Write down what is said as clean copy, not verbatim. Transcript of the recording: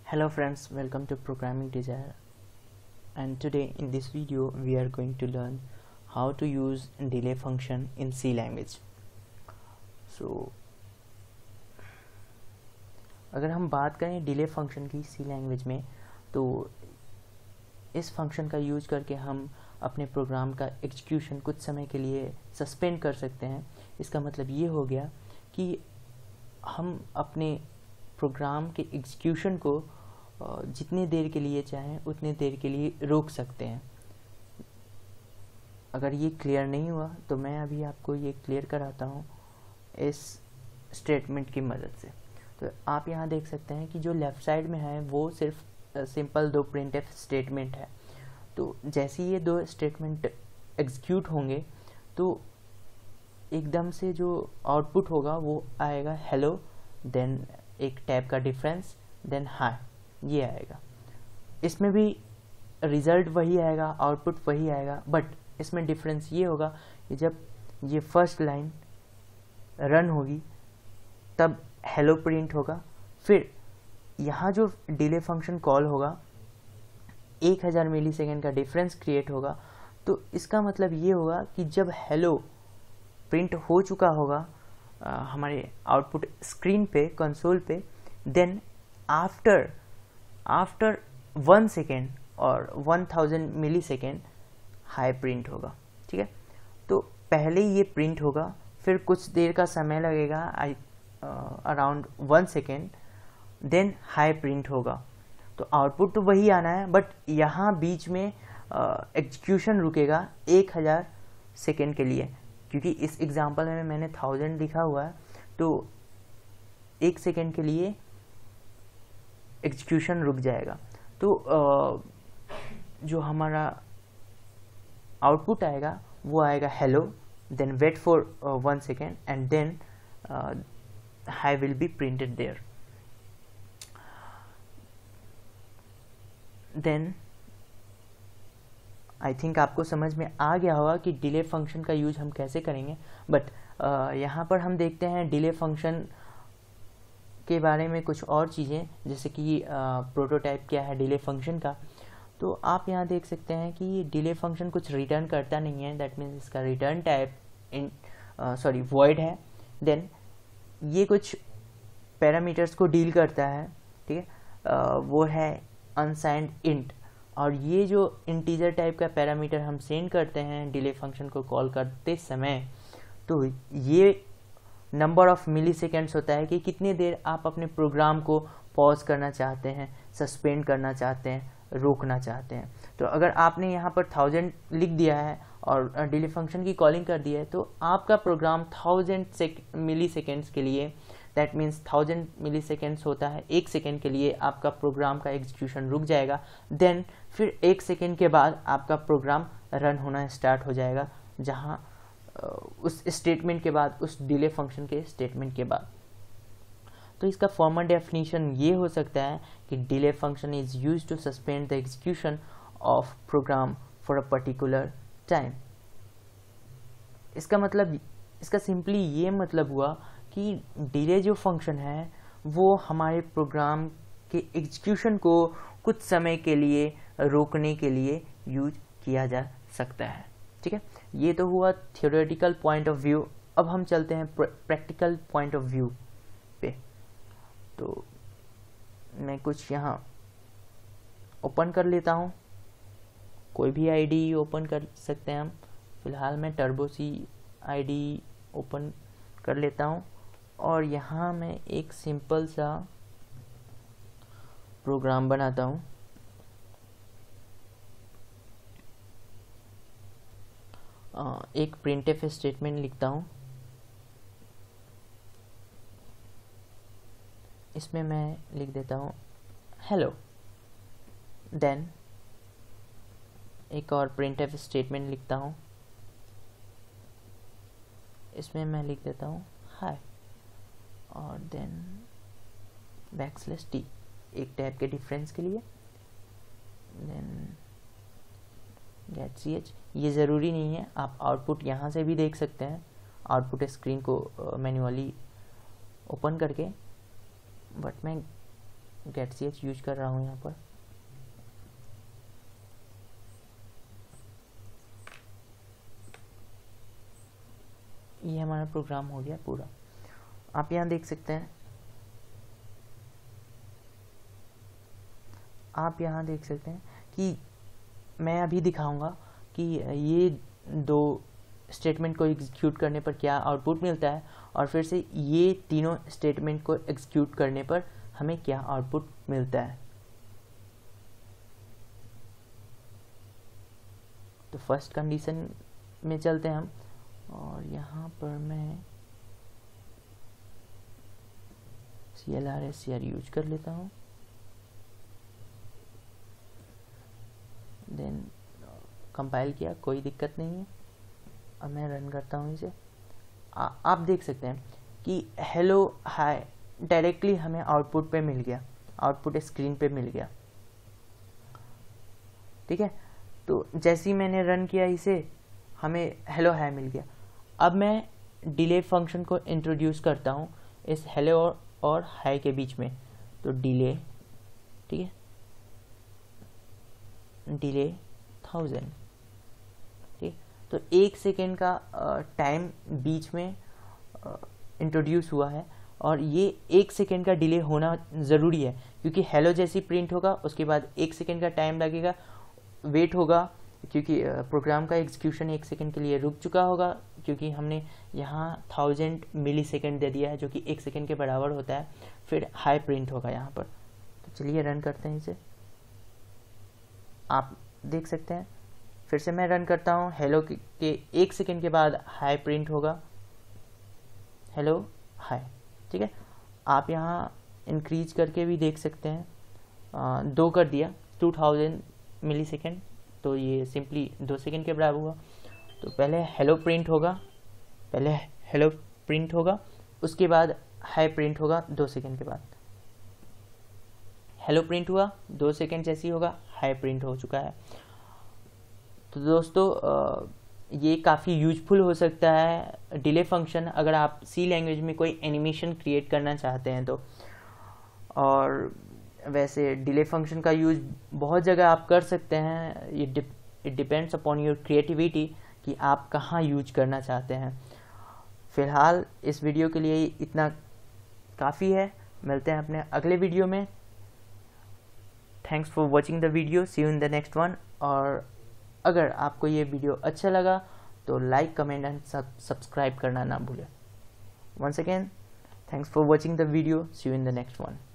Hello friends, welcome to Programming Desire, and today in this video we are going to learn how to use delay function in C language. So अगर हम बात करें delay function की C language में, तो इस function का use करके हम अपने प्रोग्राम का एग्जीक्यूशन कुछ समय के लिए सस्पेंड कर सकते हैं। इसका मतलब ये हो गया कि हम अपने प्रोग्राम के एग्जीक्यूशन को जितनी देर के लिए चाहें उतनी देर के लिए रोक सकते हैं। अगर ये क्लियर नहीं हुआ तो मैं अभी आपको ये क्लियर कराता हूँ इस स्टेटमेंट की मदद से। तो आप यहाँ देख सकते हैं कि जो लेफ़्ट साइड में है वो सिर्फ सिंपल दो प्रिंटफ स्टेटमेंट है। तो जैसे ये दो स्टेटमेंट एग्जीक्यूट होंगे तो एकदम से जो आउटपुट होगा वो आएगा हेलो, देन एक टैब का डिफरेंस, देन हाई, ये आएगा। इसमें भी रिज़ल्ट वही आएगा, आउटपुट वही आएगा, बट इसमें डिफरेंस ये होगा कि जब ये फर्स्ट लाइन रन होगी तब हेलो प्रिंट होगा, फिर यहाँ जो डिले फंक्शन कॉल होगा 1000 मिली सेकेंड का डिफरेंस क्रिएट होगा। तो इसका मतलब ये होगा कि जब हेलो प्रिंट हो चुका होगा हमारे आउटपुट स्क्रीन पे, कंसोल पे, देन आफ्टर 1 सेकेंड और 1000 मिली सेकेंड हाई प्रिंट होगा। ठीक है, तो पहले ये प्रिंट होगा, फिर कुछ देर का समय लगेगा, around 1 second, then hi print होगा। तो आउटपुट तो वही आना है, बट यहाँ बीच में एग्जीक्यूशन रुकेगा 1000 सेकेंड के लिए, क्योंकि इस एग्जांपल में मैंने 1000 लिखा हुआ है, तो 1 सेकेंड के लिए एग्जीक्यूशन रुक जाएगा। तो जो हमारा आउटपुट आएगा वो आएगा hello, then wait for 1 second and then hi will be printed there. Then I think आपको समझ में आ गया होगा कि डिले फंक्शन का यूज हम कैसे करेंगे। बट यहाँ पर हम देखते हैं डिले फंक्शन के बारे में कुछ और चीज़ें, जैसे कि प्रोटोटाइप क्या है डिले फंक्शन का। तो आप यहाँ देख सकते हैं कि ये डिले फंक्शन कुछ रिटर्न करता नहीं है, दैट मीन्स इसका रिटर्न टाइप वॉइड है। देन ये कुछ पैरामीटर्स को डील करता है, ठीक है, वो है अनसाइंड इंट। और ये जो इंटीजर टाइप का पैरामीटर हम सेंड करते हैं डिले फंक्शन को कॉल करते समय, तो ये नंबर ऑफ मिली सेकेंड्स होता है कि कितनी देर आप अपने प्रोग्राम को पॉज करना चाहते हैं, सस्पेंड करना चाहते हैं, रोकना चाहते हैं। तो अगर आपने यहाँ पर 1000 लिख दिया है और डिले फंक्शन की कॉलिंग कर दी है, तो आपका प्रोग्राम 1000 मिली सेकेंड्स के लिए, दैट मीन्स 1000 मिली सेकेंड्स होता है 1 सेकेंड के लिए, आपका प्रोग्राम का एग्जीक्यूशन रुक जाएगा। देन फिर 1 सेकेंड के बाद आपका प्रोग्राम रन होना स्टार्ट हो जाएगा, जहाँ उस स्टेटमेंट के बाद, उस डिले फंक्शन के स्टेटमेंट के बाद। तो इसका फॉर्मल डेफिनेशन ये हो सकता है कि delay function is used to suspend the execution of program for a particular time. इसका सिंपली ये मतलब हुआ कि डिले जो फंक्शन है वो हमारे प्रोग्राम के एग्जीक्यूशन को कुछ समय के लिए रोकने के लिए यूज किया जा सकता है। ठीक है, ये तो हुआ थियोरेटिकल पॉइंट ऑफ व्यू। अब हम चलते हैं प्रैक्टिकल पॉइंट ऑफ व्यू पे। तो मैं कुछ यहाँ ओपन कर लेता हूँ, कोई भी आईडी ओपन कर सकते हैं हम। फिलहाल मैं टर्बो सी आईडी ओपन कर लेता हूँ और यहाँ मैं एक सिंपल सा प्रोग्राम बनाता हूँ। एक प्रिंटफ स्टेटमेंट लिखता हूँ। इसमें मैं लिख देता हूँ हेलो, देन एक और प्रिंटफ स्टेटमेंट लिखता हूँ। इसमें मैं लिख देता हूँ हाय, और देन \t एक टैब के डिफरेंस के लिए, देन /ch। ये ज़रूरी नहीं है, आप आउटपुट यहाँ से भी देख सकते हैं, आउटपुट स्क्रीन को मैन्युअली ओपन करके, बट मैं getch यूज कर रहा हूँ यहाँ पर। ये हमारा प्रोग्राम हो गया पूरा। आप यहाँ देख सकते हैं, आप यहाँ देख सकते हैं कि मैं अभी दिखाऊंगा कि ये दो स्टेटमेंट को एग्जीक्यूट करने पर क्या आउटपुट मिलता है, और फिर से ये तीनों स्टेटमेंट को एग्जीक्यूट करने पर हमें क्या आउटपुट मिलता है। तो फर्स्ट कंडीशन में चलते हैं हम, और यहाँ पर मैं CLR यूज कर लेता हूँ। देन कंपाइल किया, कोई दिक्कत नहीं है। अब मैं रन करता हूँ इसे। आप देख सकते हैं कि हेलो हाय डायरेक्टली हमें आउटपुट पे मिल गया, आउटपुट स्क्रीन पे मिल गया। ठीक है, तो जैसे ही मैंने रन किया इसे, हमें हेलो हाय मिल गया। अब मैं डिले फंक्शन को इंट्रोड्यूस करता हूँ इस हेलो और हाय के बीच में। तो डिले, ठीक है, डिले 1000, ठीक। तो 1 सेकेंड का टाइम बीच में इंट्रोड्यूस हुआ है, और ये 1 सेकेंड का डिले होना ज़रूरी है, क्योंकि हेलो जैसी प्रिंट होगा उसके बाद 1 सेकेंड का टाइम लगेगा, वेट होगा, क्योंकि प्रोग्राम का एग्जीक्यूशन 1 सेकेंड के लिए रुक चुका होगा, क्योंकि हमने यहाँ 1000 मिली सेकेंड दे दिया है जो कि 1 सेकेंड के बराबर होता है। फिर हाई प्रिंट होगा यहाँ पर। तो चलिए रन करते हैं इसे। आप देख सकते हैं, फिर से मैं रन करता हूँ। हेलो के 1 सेकेंड के बाद हाई प्रिंट होगा, हेलो हाई, ठीक है। आप यहाँ इंक्रीज करके भी देख सकते हैं, 2 कर दिया, 2000 मिली सेकेंड, तो ये सिंपली 2 सेकेंड के बराबर हुआ। तो पहले हेलो प्रिंट होगा, पहले हेलो प्रिंट होगा, उसके बाद हाई प्रिंट होगा 2 सेकेंड के बाद। हेलो प्रिंट हुआ, 2 सेकेंड जैसी होगा, हाई प्रिंट हो चुका है। तो दोस्तों ये काफ़ी यूजफुल हो सकता है डिले फंक्शन, अगर आप सी लैंग्वेज में कोई एनिमेशन क्रिएट करना चाहते हैं तो। और वैसे डिले फंक्शन का यूज बहुत जगह आप कर सकते हैं, it depends upon your creativity कि आप कहाँ यूज करना चाहते हैं। फ़िलहाल इस वीडियो के लिए इतना काफ़ी है, मिलते हैं अपने अगले वीडियो में। Thanks for watching the video, see you in the next one. और अगर आपको ये वीडियो अच्छा लगा तो लाइक, कमेंट एंड सब्सक्राइब करना ना भूलें। Once again thanks for watching the video, see you in the next one.